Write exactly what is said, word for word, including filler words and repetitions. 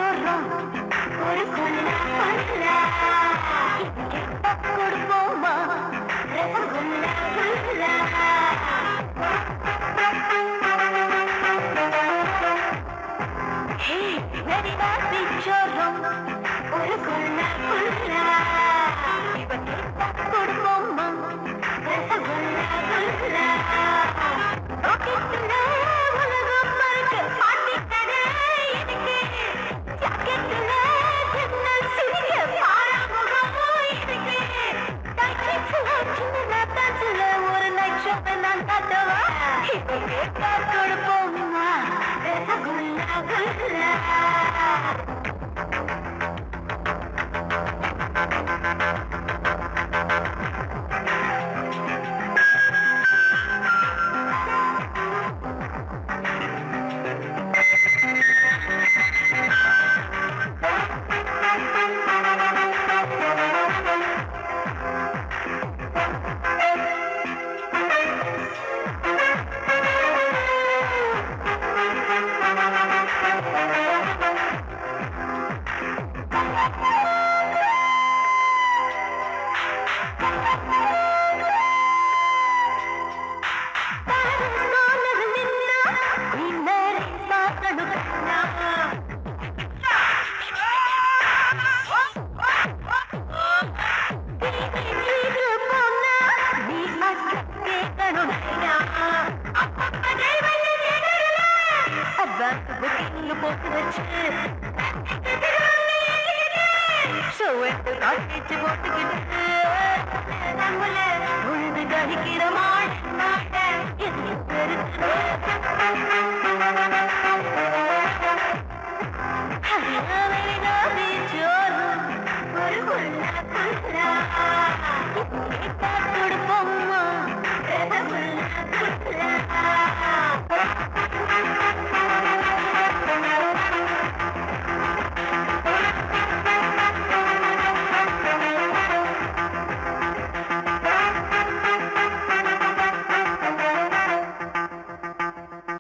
பிச்சோரம் ஒரு கொல்ல கொல்ல கொடுப்போமா ரசகுல்ல குல்ல ஹே வெரிடா பிச்சோரம் ஒரு கொல்ல கொல்ல கொடுப்போமா ரசகுல்ல குல்ல உலகம் மறுக்க பாட்டிக்கட எனக்கு ஜாக்கெட்டுல ஜன்னல் சிறிய பாராமுகமோ எனக்கு டாக்ஸில சின்ன டான்ஸ்ல ஒரு நைட் ஷோப்பை நான் காட்டவா இப்போ கேட்டா கொடுப்போமா ரசகுல்லா குல்லா உழுது கழிக்கிற மாட்டேன்